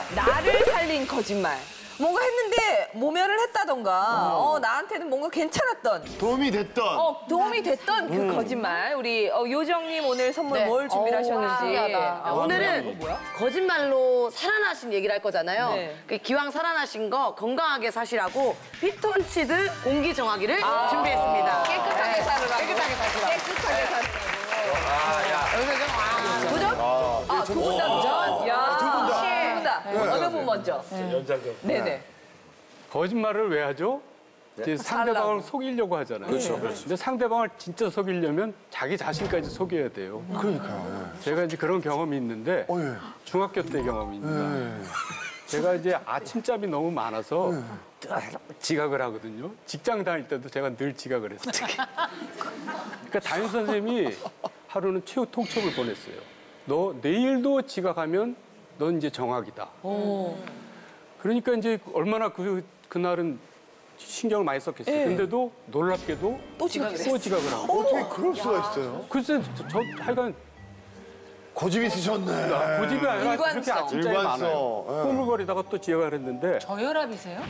나를 살린 거짓말. 뭔가 했는데 모면을 했다던가 나한테는 뭔가 괜찮았던 도움이 됐던. 도움이 됐던 그 거짓말. 우리 요정님 오늘 선물 뭘 준비하셨는지. 오늘은 거짓말로 살아나신 얘기를 할 거잖아요. 네. 그 기왕 살아나신 거 건강하게 사시라고 피톤치드 공기 정화기를 준비했습니다. 깨끗하게 살으라고. 깨끗하게 사시라고. 깨끗하게 살으라고. 여기서 좀 도전? 두 분 다 도전? 야, 두 분 다. 두 분 다. 어느 분 먼저? 연장경. 네네. 거짓말을 왜 하죠? 이제 상대방을 속이려고 하잖아요. 그렇죠. 근데 상대방을 진짜 속이려면 자기 자신까지 속여야 돼요. 그러니까요. 제가 이제 그런 경험이 있는데 예. 중학교 때 경험입니다. 제가 이제 아침잠이 너무 많아서 지각을 하거든요. 직장 다닐 때도 제가 늘 지각을 했어요. 그러니까 담임 선생님이 하루는 최후 통첩을 보냈어요. 너 내일도 지각하면 넌 이제 정학이다. 그러니까 이제 얼마나 그날은 신경을 많이 썼겠어요. 근데도 놀랍게도 또 지각을 또 지각을 하고. 어떻게 그럴 수가 있어요? 글쎄, 저 하여간 고집이 있으셨네. 고집이 아니라 그렇게 일관성. 아침잠이 일관성. 많아요. 예. 꾸물거리다가 또 지각을 했는데 저혈압이세요?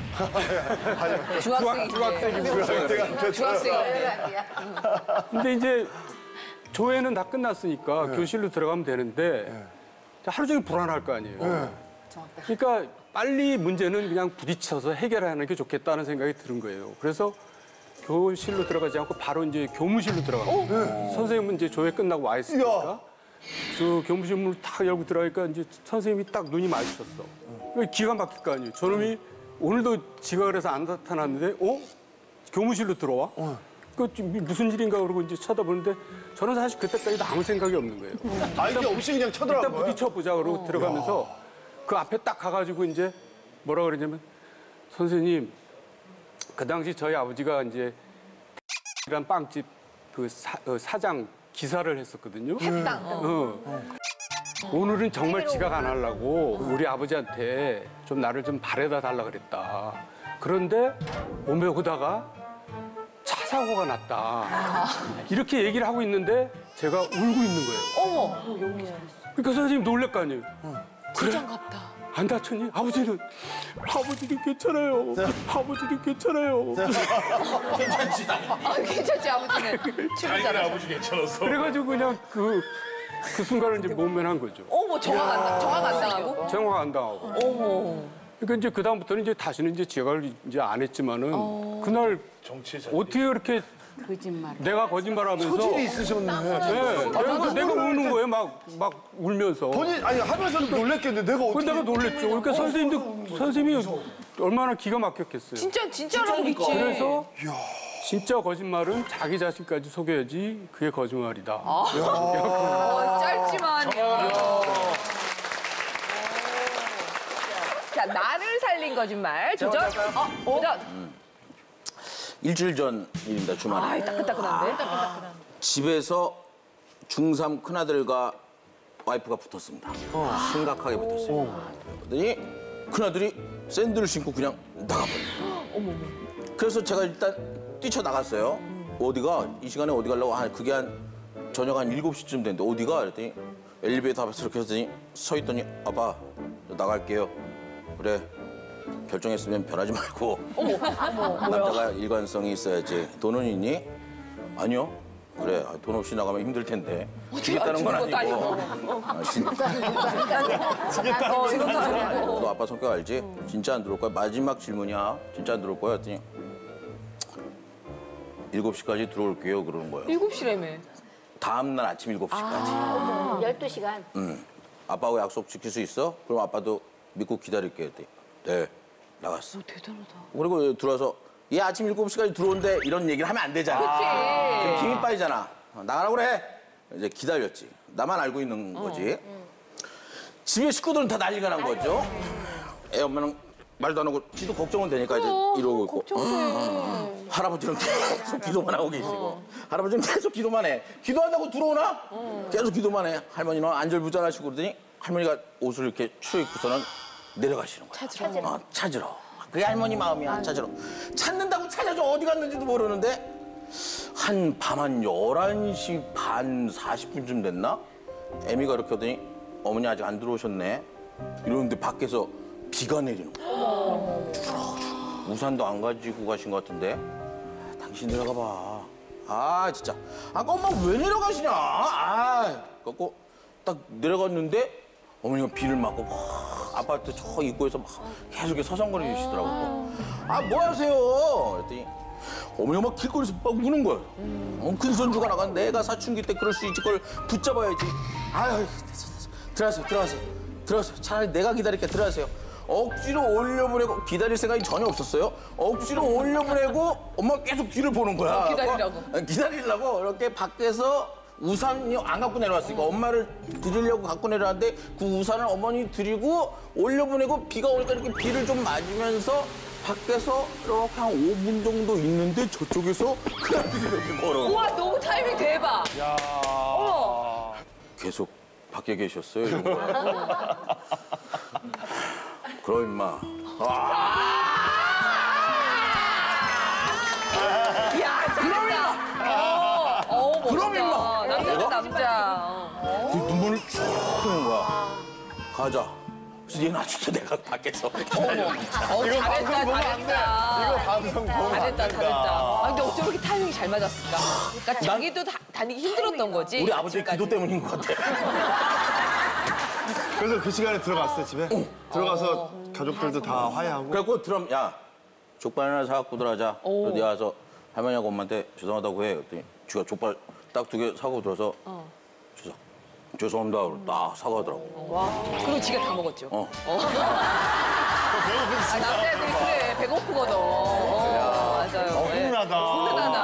중학생인데. 중학생인데. 근데 이제 조회는 다 끝났으니까 교실로 들어가면 되는데 하루 종일 불안할 거 아니에요. 그러니까 빨리 문제는 그냥 부딪혀서 해결하는 게 좋겠다는 생각이 드는 거예요. 그래서 교실로 들어가지 않고 바로 이제 교무실로 들어갑니다. 선생님은 이제 조회 끝나고 와 있으니까 저 교무실 문을 탁 열고 들어가니까 이제 선생님이 딱 눈이 마주쳤어. 기가 막힐 거 아니에요. 저놈이 오늘도 지각을 해서 안 나타났는데 교무실로 들어와? 그 무슨 일인가 그러고 이제 쳐다보는데 저는 사실 그때까지도 아무 생각이 없는 거예요. 아이디 없이 그냥 쳐들어간 일단 거예요? 부딪혀보자 그러고 들어가면서 그 앞에 딱 가가지고 이제 뭐라 그러냐면 선생님 그 당시 저희 아버지가 이제 이란 빵집 그 사장 기사를 했었거든요. 오늘은 정말 지각 안 하려고 우리 아버지한테 좀 나를 좀 바래다 달라 그랬다. 그런데 몸에 오다가 차 사고가 났다. 이렇게 얘기를 하고 있는데 제가 울고 있는 거예요. 그러니까 선생님 놀랄 거 아니에요. 그래? 안 다쳤니? 아버지는 괜찮아요. 아버지는 괜찮아요. 괜찮지, 아버지는. 자기네 아버지 괜찮았어. 그래가지고 그냥 그 순간을 이제 모면한 거죠. 정확 안 당하고? 정화 안 당하고. 그러니까 이제 그 다음부터는 이제 다시는 이제 지각을 이제 안 했지만은 그날 정치에 어떻게 그렇게 거짓말. 내가 거짓말하면서 소질이 있으셨네. 내가 우는 거예요. 막 울면서. 본인 아니 하면서도 놀랬겠는데 내가 어떻게? 내가 놀랬죠. 그러니까 선생님이 얼마나 기가 막혔겠어요. 진짜라고 믿지. 그래서 진짜 거짓말은 자기 자신까지 속여야지 그게 거짓말이다. 짧지만. 자, 나를 살린 거짓말. 도전. 도전. 일주일 전 일입니다, 주말에. 따끈따끈한데? 집에서 중3 큰아들과 와이프가 붙었습니다. 심각하게 붙었어요. 그랬더니 큰아들이 샌들을 신고 그냥 나가버려요. 그래서 제가 일단 뛰쳐나갔어요. 어디가? 이 시간에 어디 가려고? 그게 저녁 한 7시쯤 됐는데 어디가? 그랬더니 엘리베이터 앞에서 이렇게 했더니 서 있더니 아빠, 저 나갈게요. 그래. 결정했으면 변하지 말고 남자가 일관성이 있어야지. 돈은 있니? 아니요. 그래, 돈 없이 나가면 힘들 텐데. 주겠다는 건 아니고. 이것도 아니고. 너 아빠 성격 알지? 진짜 안 들어올 거야? 마지막 질문이야. 진짜 안 들어올 거야? 했더니 7시까지 들어올게요. 그러는 거예요. 7시라며. 다음 날 아침 7시까지. 12시간. 아빠하고 약속 지킬 수 있어? 그럼 아빠도 믿고 기다릴게. 했더니 네. 나갔어. 대단하다. 그리고 들어와서 얘 아침 7시까지 들어온대 이런 얘기를 하면 안 되잖아. 그럼 힘이 빠지잖아. 나가라고 그래. 이제 기다렸지. 나만 알고 있는 거지. 집에 식구들은 다 난리가 난 거죠. 애 엄마는 말도 안 하고 지도 걱정은 되니까 이제 이러고 있고. 할아버지는 계속 기도만 하고 계시고. 할아버지는 계속 기도만 해. 기도한다고 들어오나? 계속 기도만 해. 할머니는 안절부절하시고 그러더니 할머니가 옷을 이렇게 추려입고서는 내려가시는 거야. 찾으러. 그게 할머니 마음이야. 찾으러. 찾는다고 찾아줘. 어디 갔는지도 모르는데 밤 한 11시 반 40분쯤 됐나? 애미가 이렇게 하더니 어머니 아직 안 들어오셨네. 이러는데 밖에서 비가 내리는 거야. 우산도 안 가지고 가신 것 같은데? 당신 내려가 봐. 아, 진짜. 아까 엄마 왜 내려가시냐? 아, 그래갖고 딱 내려갔는데 어머니가 비를 맞고 막 아파트 저 입구에서 막 계속 이렇게 서성거리시더라고. 아, 뭐 하세요? 그랬더니 어머니가 막 길거리에서 막 우는 거예요. 큰 손주가 나갔는데 내가 사춘기 때 그럴 수 있지, 그걸 붙잡아야지. 아유, 됐어. 들어가세요. 차라리 내가 기다릴게. 들어가세요. 억지로 올려보내고 기다릴 생각이 전혀 없었어요. 억지로 올려보내고 엄마가 계속 뒤를 보는 거야. 기다리려고 이렇게 밖에서 우산이 안 갖고 내려왔으니까 엄마를 드리려고 갖고 내려왔는데 그 우산을 어머니 드리고 올려보내고 비가 오니까 이렇게 비를 좀 맞으면서 밖에서 이렇게 한 5분 정도 있는데 저쪽에서 큰아들이 이렇게 걸어오는 우와, 너무 타이밍 대박. 계속 밖에 계셨어요. 이러고. 그럼 임마. 야, 잘했다. 멋있다. 그럼 임마. 남자다, 남자. 눈물을 쭉 흐르는 거야. 가자. 그래서 얘는 아직도 내가 밖에서 기다려. 잘했다, 잘했다. 이거 방송 보면 안 잘했다, 된다. 잘했다. 아, 근데 어쩜 이렇게 타이밍이 잘 맞았을까? 그러니까 자기도 다니기 힘들었던 거지. 우리 아버지의 기도 때문인 것 같아. 그래서 그 시간에 들어갔어, 집에? 들어가서 가족들도 다 화해하고. 그래갖고 드럼, 야, 족발 하나 사갖고 들어가자. 그래서 내가 와서 할머니하고 엄마한테 죄송하다고 해. 그랬더니 쥐가 족발 딱 2개 사고 들어서 죄송합니다. 그러고 딱 사가더라고. 그리고 지가 다 먹었죠. 어. 남자애들이 그래, 배고프거든. 맞아요. 훈훈하다. 훈훈하다.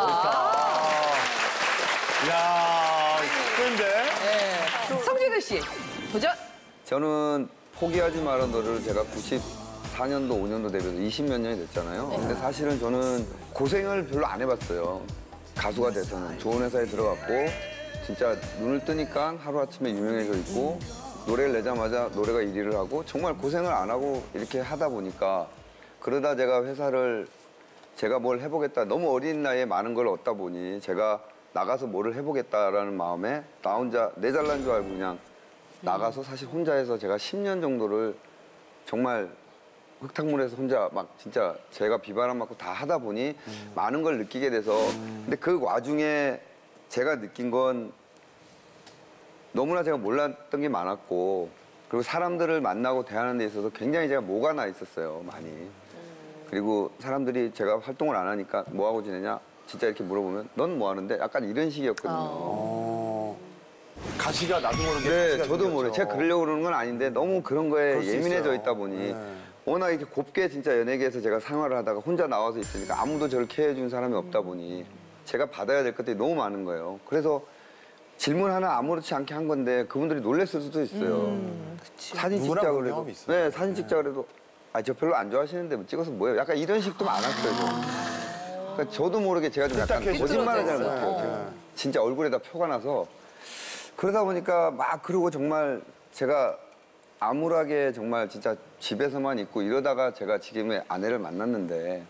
야, 그런데? 성진우 씨, 도전. 저는 포기하지 마라 너를 제가 94년도, 5년도 데뷔해서 20몇 년이 됐잖아요. 근데 사실은 저는 고생을 별로 안 해봤어요. 가수가 돼서는. 좋은 회사에 들어갔고 진짜 눈을 뜨니까 하루아침에 유명해져 있고 노래를 내자마자 노래가 1위를 하고 정말 고생을 안 하고 이렇게 하다 보니까 그러다 제가 회사를 제가 뭘 해보겠다. 너무 어린 나이에 많은 걸 얻다 보니 제가 나가서 뭐를 해보겠다라는 마음에 나 혼자 내 잘난 줄 알고 그냥 나가서 사실 혼자 해서 제가 10년 정도를 정말 흙탕물에서 혼자 막 진짜 제가 비바람 맞고 다 하다 보니 많은 걸 느끼게 돼서 근데 그 와중에 제가 느낀 건 너무나 제가 몰랐던 게 많았고 그리고 사람들을 만나고 대하는 데 있어서 굉장히 제가 뭐가 나 있었어요, 많이. 그리고 사람들이 제가 활동을 안 하니까 뭐 하고 지내냐? 진짜 이렇게 물어보면 넌 뭐 하는데? 약간 이런 식이었거든요. 가시가 나도 모르게. 네, 가시가 저도 모르게. 생겼죠. 제가 그러려고 그러는 건 아닌데 너무 그런 거에 그럴 수 예민해져 있어요. 있다 보니 네. 워낙 이렇게 곱게 진짜 연예계에서 제가 생활을 하다가 혼자 나와서 있으니까 아무도 저를 케어해준 사람이 없다 보니 제가 받아야 될 것들이 너무 많은 거예요. 그래서 질문 하나 아무렇지 않게 한 건데 그분들이 놀랬을 수도 있어요. 사진 누구나 찍자 그런 그래도 경험이 있어요. 네, 사진 찍자 그래도 아, 저 별로 안 좋아하시는데 뭐 찍어서 뭐예요? 약간 이런 식도 많았어요. 좀. 그러니까 저도 모르게 제가 좀 약간 삐딱해지죠. 거짓말을 잘 삐뚤어져 못해요. 있어. 제가. 진짜 얼굴에다 표가 나서 그러다 보니까 막 그러고 정말 제가 암울하게 정말 진짜 집에서만 있고 이러다가 제가 지금의 아내를 만났는데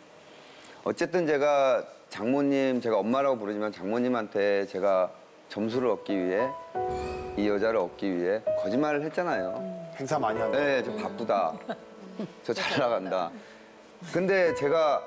어쨌든 제가 장모님, 제가 엄마라고 부르지만 장모님한테 제가 점수를 얻기 위해 이 여자를 얻기 위해 거짓말을 했잖아요. 행사 많이 한다. 네, 저 바쁘다. 저 잘 나간다. 근데 제가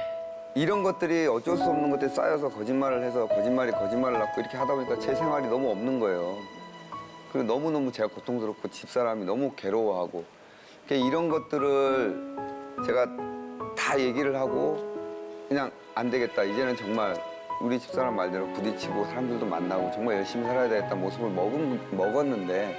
이런 것들이 어쩔 수 없는 것들이 쌓여서 거짓말을 해서 거짓말이 거짓말을 낳고 이렇게 하다 보니까 제 생활이 너무 없는 거예요. 그리고 너무너무 제가 고통스럽고 집사람이 너무 괴로워하고 그러니까 이런 것들을 제가 다 얘기를 하고 그냥 안 되겠다. 이제는 정말 우리 집사람 말대로 부딪히고 사람들도 만나고 정말 열심히 살아야 되겠다 모습을 먹었는데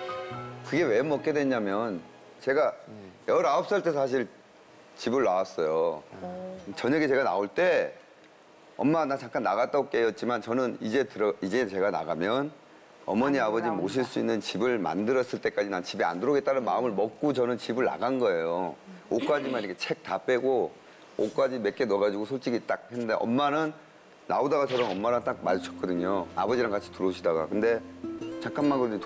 그게 왜 먹게 됐냐면 제가 19살 때 사실 집을 나왔어요. 저녁에 제가 나올 때 엄마 나 잠깐 나갔다 올게였지만 저는 이제 제가 나가면 어머니 아버지 모실 수 있는 집을 만들었을 때까지 난 집에 안 들어오겠다는 마음을 먹고 저는 집을 나간 거예요. 옷까지만 이렇게 책 다 빼고 옷까지 몇 개 넣어가지고 솔직히 딱 했는데 엄마는 나오다가 저랑 엄마랑 딱 마주쳤거든요. 아버지랑 같이 들어오시다가. 근데 잠깐만 그러더니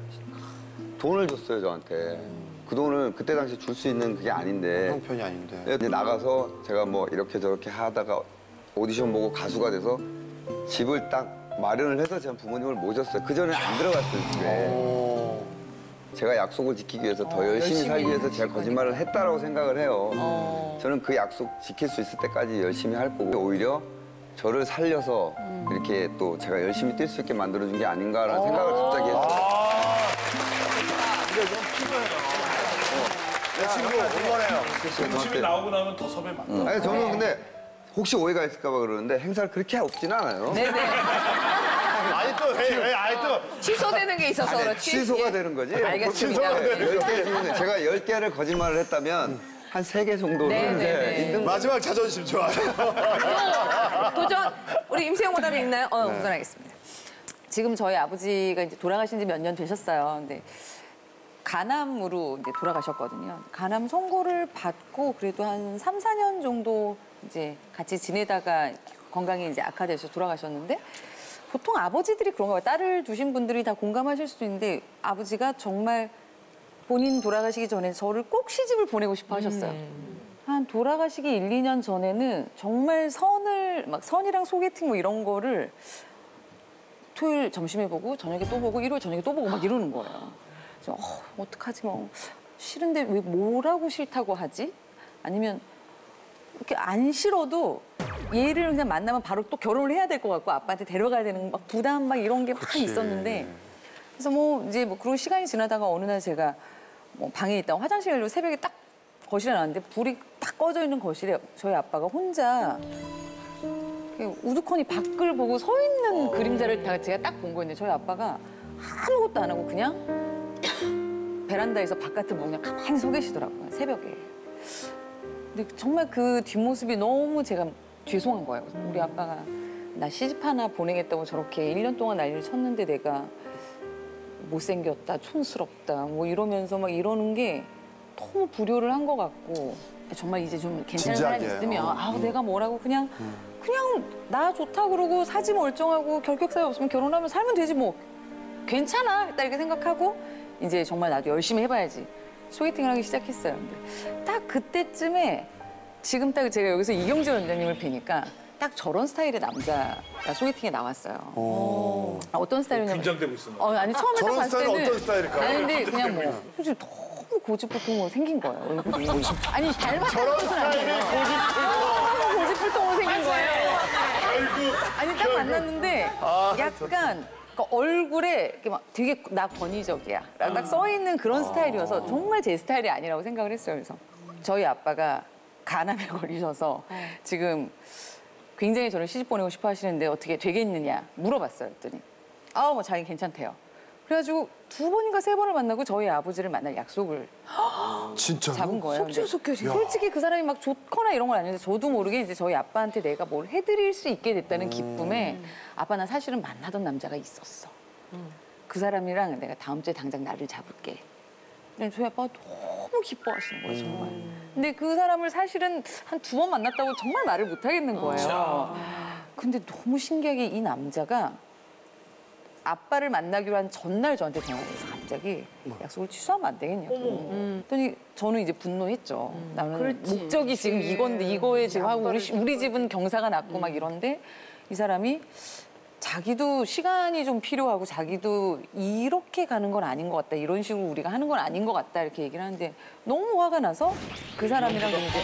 돈을 줬어요, 저한테. 그 돈을 그때 당시 줄 수 있는 그게 아닌데. 형편이 아닌데. 이제 나가서 제가 뭐 이렇게 저렇게 하다가 오디션 보고 가수가 돼서 집을 딱 마련을 해서 제가 부모님을 모셨어요. 그 전에 안 들어갔어요, 집에. 제가 약속을 지키기 위해서 더 열심히 살기 위해서 제가 거짓말을 했다라고 생각을 해요. 저는 그 약속 지킬 수 있을 때까지 열심히 할 거고 오히려 저를 살려서 이렇게 또 제가 열심히 뛸 수 있게 만들어준 게 아닌가라는 생각을 갑자기 했어요. 근데 좀 피곤해요. 내 친구 응원해요. 음식이 나오고 나면 더 섭외 많다. 아니 저는 근데 혹시 오해가 있을까 봐 그러는데 행사를 그렇게 없진 않아요. 네네. 아니 또 왜? 아니 또 취소되는 게 있어서 아니, 그렇지. 취소가 되는 거지. 알겠습니다. 10개 중에 제가 10개를 거짓말을 했다면 한 3개 정도는 네네네. 있는 마지막 자존심 좋아요. 도전 우리 임세영 원장님 있나요? 도전하겠습니다. 지금 저희 아버지가 이제 돌아가신 지 몇 년 되셨어요. 근데 간암으로 이제 돌아가셨거든요. 간암 선고를 받고 그래도 한 3, 4년 정도 이제 같이 지내다가 건강이 이제 악화돼서 돌아가셨는데 보통 아버지들이 그런 거예요. 딸을 두신 분들이 다 공감하실 수도 있는데 아버지가 정말 본인 돌아가시기 전에 저를 꼭 시집을 보내고 싶어 하셨어요. 한 돌아가시기 1, 2년 전에는 정말 선이랑 소개팅 뭐 이런 거를 토요일 점심에 보고 저녁에 또 보고 일요일 저녁에 또 보고 막 이러는 거예요. 그래서 어떡하지 뭐 싫은데 왜 뭐라고 싫다고 하지? 아니면 이렇게 안 싫어도 얘를 그냥 만나면 바로 또 결혼을 해야 될 것 같고 아빠한테 데려가야 되는 막 부담 막 이런 게 막 있었는데 그래서 뭐 이제 뭐 그런 시간이 지나다가 어느 날 제가 뭐 방에 있다가 화장실 가려고 새벽에 딱 거실에 나왔는데 불이 딱 꺼져 있는 거실에 저희 아빠가 혼자 우두커니 밖을 보고 서 있는 그림자를 제가 딱 본 거였는데 저희 아빠가 아무것도 안 하고 그냥 베란다에서 바깥을 보고 그냥 가만히 서 계시더라고요, 새벽에. 근데 정말 그 뒷모습이 너무 제가 죄송한 거예요. 우리 아빠가 나 시집 하나 보내겠다고 저렇게 1년 동안 난리를 쳤는데 내가 못생겼다, 촌스럽다 뭐 이러면서 막 이러는 게 너무 불효를 한 것 같고 정말 이제 좀 괜찮은 사람이 진지하게. 있으면 내가 뭐라고 그냥 나 좋다 그러고 사지 멀쩡하고 결격 사유 없으면 결혼하면 살면 되지 뭐 괜찮아 딱 이렇게 생각하고 이제 정말 나도 열심히 해봐야지 소개팅을 하기 시작했어요. 근데 딱 그때쯤에 지금 딱 제가 여기서 이경재 원장님을 뵈니까 딱 저런 스타일의 남자가 소개팅에 나왔어요. 어떤 스타일이냐면 긴장되고 있어. 아니 처음에 딱 저런 봤을 스타일은 때는 어떤 스타일일까요? 아니 근데 그냥 뭐 솔직히 너무 고집불통으로 생긴 거예요. 얼굴이. 아니 닮았다는 것은 아니에요. 너무 고집불통으로 생긴 거예요. 아니 딱 만났는데 약간 그 얼굴에 이렇게 막 되게 나 권위적이야. 딱 써 있는 그런 스타일이어서 정말 제 스타일이 아니라고 생각을 했어요. 그래서 저희 아빠가 간암에 걸리셔서 지금 굉장히 저를 시집 보내고 싶어 하시는데 어떻게 되겠느냐 물어봤어요. 그랬더니 뭐 자기 괜찮대요. 그래가지고 2번인가 3번을 만나고 저희 아버지를 만날 약속을 진짜 잡은 거예요. 근데 속죄. 솔직히 그 사람이 막 좋거나 이런 건 아닌데 저도 모르게 이제 저희 아빠한테 내가 뭘 해드릴 수 있게 됐다는 기쁨에 아빠 나 사실은 만나던 남자가 있었어. 그 사람이랑 내가 다음 주에 당장 날을 잡을게. 근데 저희 아빠가 너무 기뻐하시는 거예요 정말. 근데 그 사람을 사실은 한 2번 만났다고 정말 말을 못 하겠는 거예요. 근데 너무 신기하게 이 남자가 아빠를 만나기로 한 전날 저한테 전화를 해서 갑자기 약속을 취소하면 안 되겠냐고. 그랬더니 저는 이제 분노했죠. 나는 목적이 지금 이건데 이거에 지금 하고 우리 집은 경사가 났고 막 이런데 이 사람이 자기도 시간이 좀 필요하고 자기도 이렇게 가는 건 아닌 것 같다. 이런 식으로 우리가 하는 건 아닌 것 같다. 이렇게 얘기를 하는데 너무 화가 나서 그 사람이랑 이제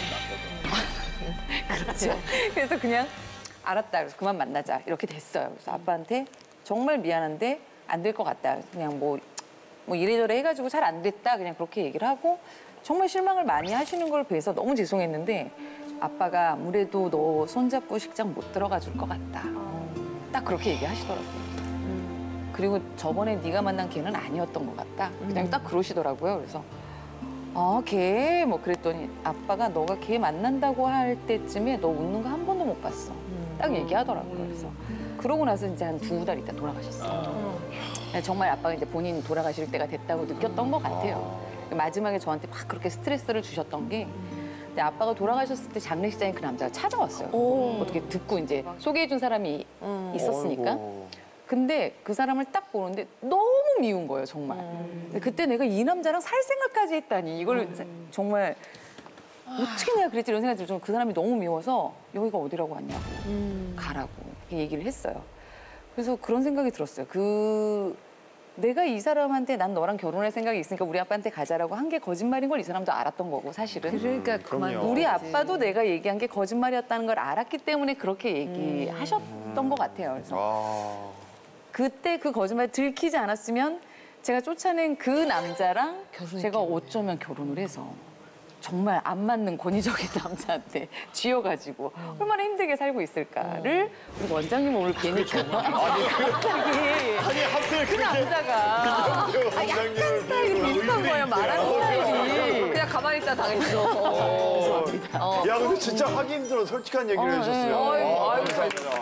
그렇죠. 그래서 그냥 알았다. 그래서 그만 만나자. 이렇게 됐어요. 그래서 아빠한테 정말 미안한데 안 될 것 같다. 그냥 뭐 이래저래 해가지고 잘 안 됐다. 그냥 그렇게 얘기를 하고 정말 실망을 많이 하시는 걸 뵈서 너무 죄송했는데 아빠가 아무래도 너 손잡고 식장 못 들어가 줄 것 같다. 딱 그렇게 얘기하시더라고요. 그리고 저번에 네가 만난 걔는 아니었던 것 같다. 그냥 딱 그러시더라고요. 그래서 걔 뭐 그랬더니 아빠가 너가 걔 만난다고 할 때쯤에 너 웃는 거 한 번도 못 봤어. 딱 얘기하더라고요. 그래서 그러고 나서 이제 한 2달 있다 돌아가셨어요. 정말 아빠가 이제 본인 돌아가실 때가 됐다고 느꼈던 것 같아요. 마지막에 저한테 막 그렇게 스트레스를 주셨던 게 근데 아빠가 돌아가셨을 때 장례식장에 그 남자가 찾아왔어요. 어떻게 듣고 이제 소개해준 사람이 있었으니까. 근데 그 사람을 딱 보는데 너무 미운 거예요, 정말. 근데 그때 내가 이 남자랑 살 생각까지 했다니 이걸 정말 어떻게 내가 그랬지 이런 생각이 들어서 그 사람이 너무 미워서 여기가 어디라고 왔냐고 가라고 이렇게 얘기를 했어요. 그래서 그런 생각이 들었어요. 그 내가 이 사람한테 난 너랑 결혼할 생각이 있으니까 우리 아빠한테 가자라고 한 게 거짓말인 걸 이 사람도 알았던 거고 사실은. 그러니까 그만. 우리 아빠도 내가 얘기한 게 거짓말이었다는 걸 알았기 때문에 그렇게 얘기하셨던 것 같아요. 그래서 그때 그 거짓말 들키지 않았으면 제가 쫓아낸 그 남자랑 제가 어쩌면 결혼을 해서 정말 안 맞는 권위적인 남자한테 쥐어가지고 얼마나 힘들게 살고 있을까를 우리 원장님 오늘 뵈니까 갑자기 하필 그 남자가 약간 스타일이 비슷한 거예요. 말하는 스타일이. 그냥 가만히 있다 당했어. 야, 근데 진짜 하기 힘들어. 솔직한 얘기를 해줬어요. 아유, 감사합니다.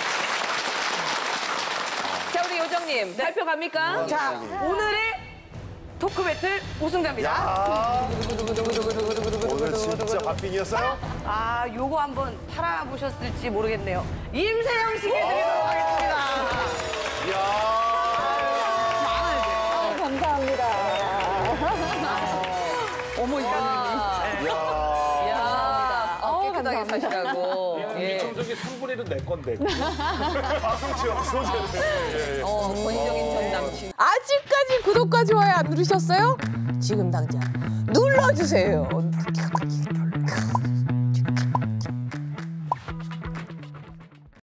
자, 우리 요정님 발표 갑니까? 자, 오늘의 토크 배틀 우승자입니다. 오늘 진짜 박빙이었어요? 아, 요거 한번 팔아보셨을지 모르겠네요. 임세영 씨께 드리도록 하겠습니다. 감사합니다. 어머 이사님이. 깨끗하게 사시라고. 미청소기 3분의 1은 내 건데. 권위적인 전 남친. 아직까지 구독과 좋아요 안 누르셨어요? 지금 당장 눌러주세요.